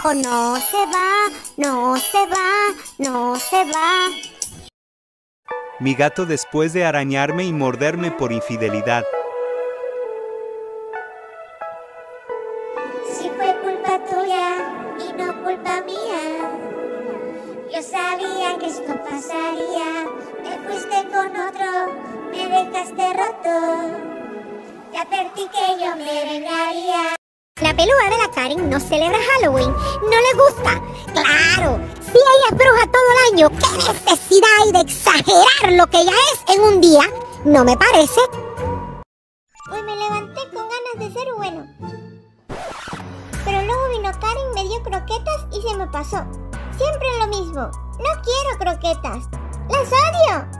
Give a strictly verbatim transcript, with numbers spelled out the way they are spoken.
trabajo no se va, no se va, no se va. Mi gato después de arañarme y morderme por infidelidad. Si fue culpa tuya y no culpa mía, yo sabía que esto pasaría. Te fuiste con otro, me dejaste roto. Te advertí que yo me vengaría. La pelúa de la Karen no celebra Halloween, no le gusta. ¡Claro! Si ella es bruja todo el año, ¿qué necesidad hay de exagerar lo que ella es en un día? ¿No me parece? Hoy me levanté con ganas de ser bueno. Pero luego vino Karen, me dio croquetas y se me pasó. Siempre lo mismo. No quiero croquetas. ¡Las odio!